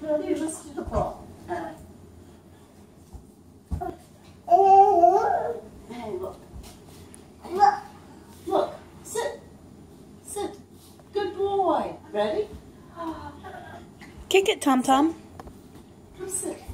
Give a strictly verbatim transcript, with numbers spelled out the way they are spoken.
Ready? Let's do the ball. Hey, look. Look. Look. Sit. Sit. Good boy. Ready? Kick it, Tom Tom. Come sit.